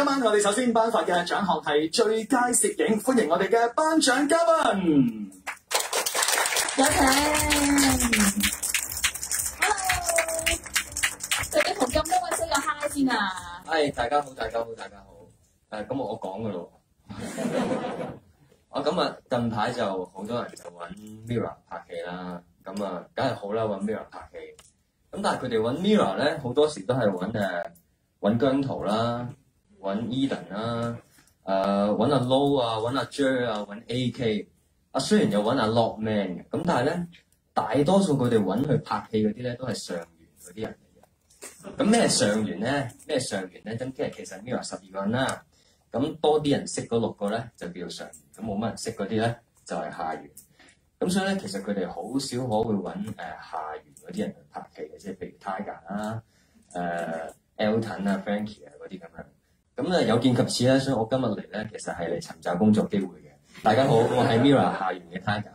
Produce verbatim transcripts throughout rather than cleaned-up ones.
今晚我哋首先頒發嘅獎項係最佳攝影，歡迎我哋嘅頒獎嘉賓。 有請 ，Hello， 究竟同咁多位 say 個 hi 先啊？ 係，大家好，大家好，大家好。誒，咁我講噶咯。我咁啊，近排就好多人就揾 Mirror 拍戲啦，咁啊，梗係好啦，揾 Mirror 拍戲。咁但係佢哋揾 Mirror 咧，好多時都係揾誒揾姜濤啦，揾 Eden 啦，誒揾阿 Low 啊，揾阿 Jer 啊，揾 A K。啊，雖然有揾阿 Lockman 嘅，咁但係咧，大多數佢哋揾去拍戲嗰啲咧，都係上元嗰啲人嚟嘅。咁咩上元咧？咩上元咧？咁即係其實 Mirror 十二個人啦。咁多啲人識嗰六個咧，就叫做上元；咁冇乜人識嗰啲咧，就係、是、下元。咁所以咧，其實佢哋好少可會揾誒、呃、下元嗰啲人去拍戲嘅，即係譬如 Tiger 啦、誒 Elton 啊、Frankie 啊嗰啲咁樣。咁咧有見及此咧，所以我今日嚟咧，其實係嚟尋找工作機會嘅。大家好，我係 Mirror 下元嘅 Tiger。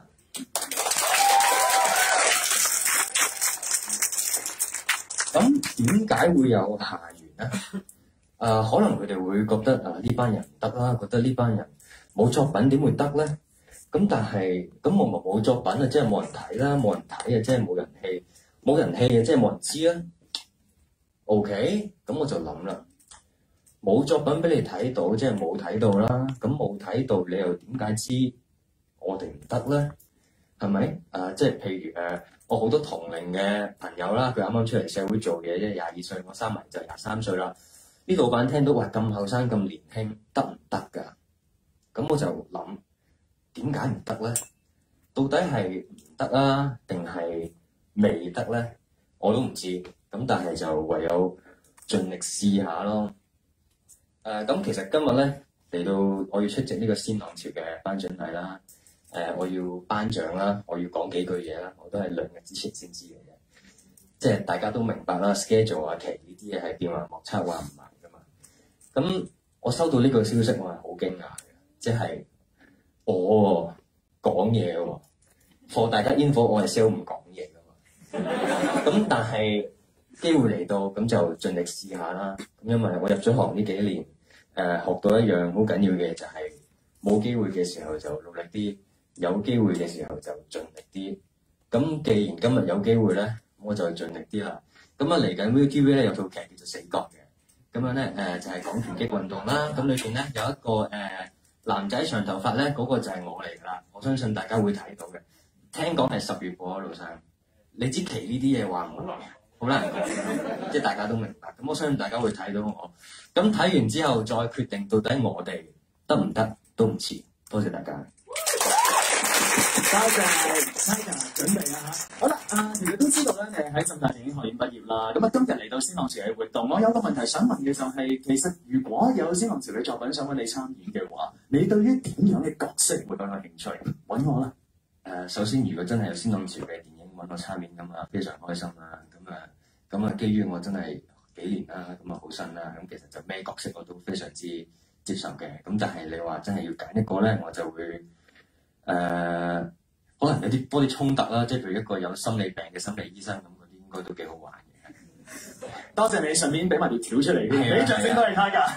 咁點解會有下元咧？誒、呃，可能佢哋會覺得啊呢班人唔得啦，覺得呢班人冇作品點會得咧？咁但係咁我咪冇作品啊，即係冇人睇啦，冇人睇啊，即係冇人氣，冇人氣啊，即係冇人知啊。OK，咁我就諗啦，冇作品俾你睇到，即係冇睇到啦。咁冇睇到，你又點解知我哋唔得咧？係咪？誒、呃，即係譬如誒、呃，我好多同齡嘅朋友啦，佢啱啱出嚟社會做嘢，即係廿二歲，我三埋就廿三歲啦。啲老闆聽到話咁後生咁年輕得唔得㗎？咁我就諗點解唔得咧？到底係唔得啊，定係未得咧？我都唔知。咁但係就唯有盡力試下咯。誒、呃，咁其實今日咧嚟到我要出席呢個先浪潮嘅頒獎禮啦。誒、呃，我要頒獎啦，我要講幾句嘢啦，我都係兩日之前先知嘅啫。即係大家都明白啦 ，schedule 啊期呢啲嘢係變幻莫測，話唔埋。咁我收到呢個消息，我係好驚訝嘅，即係我講嘢喎，課大家 info 我係 sell 唔講嘢噶嘛。咁但係機會嚟到，咁就盡力試下啦。咁因為我入咗行呢幾年，誒、呃、學到一樣好緊要嘅就係冇機會嘅時候就努力啲，有機會嘅時候就盡力啲。咁既然今日有機會咧，我就盡力啲啦。咁啊嚟緊 ViuTV 咧有套劇叫做《死角》嘅。咁樣咧，誒、呃、就係、是、講拳擊運動啦。咁裏邊咧有一個誒、呃、男仔長頭髮咧，嗰、那個就係我嚟㗎啦。我相信大家會睇到嘅。聽講係十月播啊，老生。你知期呢啲嘢話唔好，好難講，即係大家都明白。咁我相信大家會睇到我。咁睇完之後再決定到底我哋得唔得都唔遲。多謝大家。 多謝 Tiger 準備啦嚇。好啦，啊，其實都知道咧，你係喺浸大電影學院畢業啦。咁啊，今日嚟到先浪潮嘅活動，我有個問題想問嘅就係、是，其實如果有先浪潮嘅作品想揾你參演嘅話，你對於點樣嘅角色會更有興趣？揾我啦。 誒、呃，首先如果真係有先浪潮嘅電影揾我參演咁啊，非常開心啦。咁啊，咁啊，基於我真係幾年啦，咁啊好新啦，咁其實就咩角色我都非常之接受嘅。咁但係你話真係要揀一個咧，我就會誒。呃可能有啲多啲衝突啦，即係譬如一個有心理病嘅心理醫生咁，嗰啲應該都幾好玩嘅。 多謝你，順便俾埋條條出嚟，俾掌聲都係 Tiger。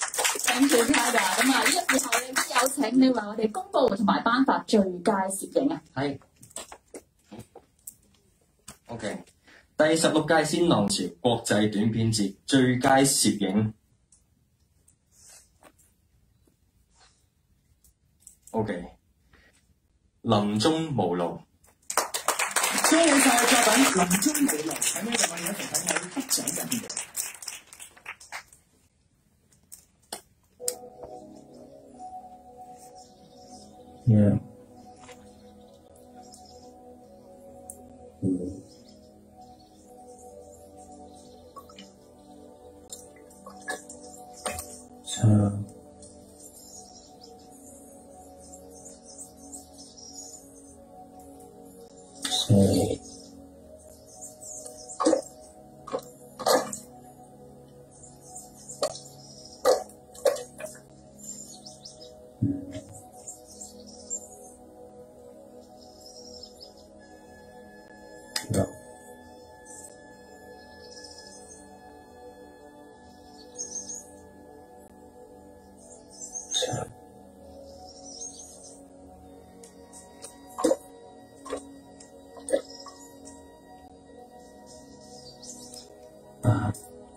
Thank you Tiger。咁啊，呢個時候亦都有請你為我哋公佈同埋頒發最佳攝影啊。 係。OK， 第十六屆先浪潮國際短片節最佳攝影。OK。林中無路， 恭喜晒作品《林中無路》，喺呢度我哋一齊睇下啲得獎嘅片段。 Yeah. Mm. So. So. No. 啊。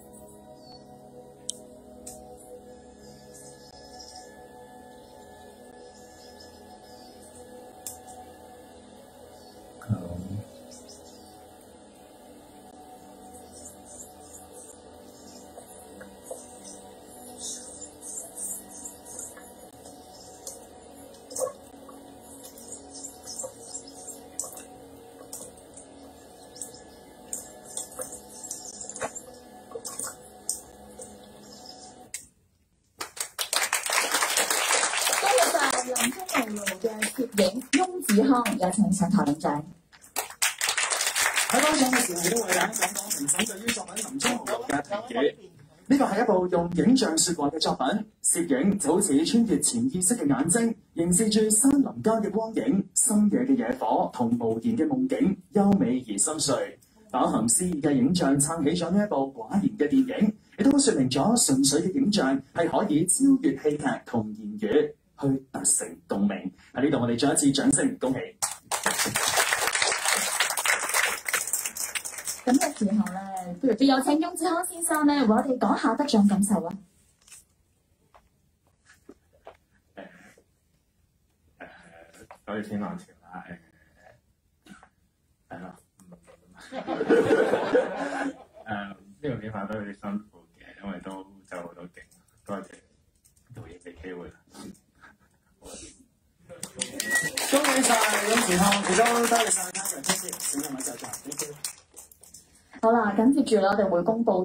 林中路嘅攝影翁子康，有請上台領獎。 喺頒獎嘅時候，亦都為大家講講評審對於作品《林中路》嘅評語。呢個係一部用影像説話嘅作品，攝影就好似穿越潛意識嘅眼睛，凝視住山林間嘅光影、深夜嘅野火同無言嘅夢境，優美而深邃。飽含詩意嘅影像撐起咗呢一部寡言嘅電影，亦都説明咗純粹嘅影像係可以超越戲劇同言語，去達成共鳴。喺呢度，我哋再一次掌聲恭喜！ 咁嘅時候咧，不如都有請翁子康先生咧，為我哋講下得獎感受啊！ 誒誒，所以天浪潮啦，誒係咯，誒呢個片拍得有啲辛苦嘅，因為都走好多景，多謝導演俾機會啦。 恭喜晒翁子康，亦都多謝晒家長支持，小朋友就就 thank you。 好啦，咁接住咧，我哋會公佈。